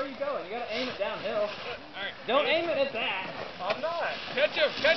are you going? You gotta aim it downhill. Alright. Don't aim it at that. I'm not. Catch him! Catch him!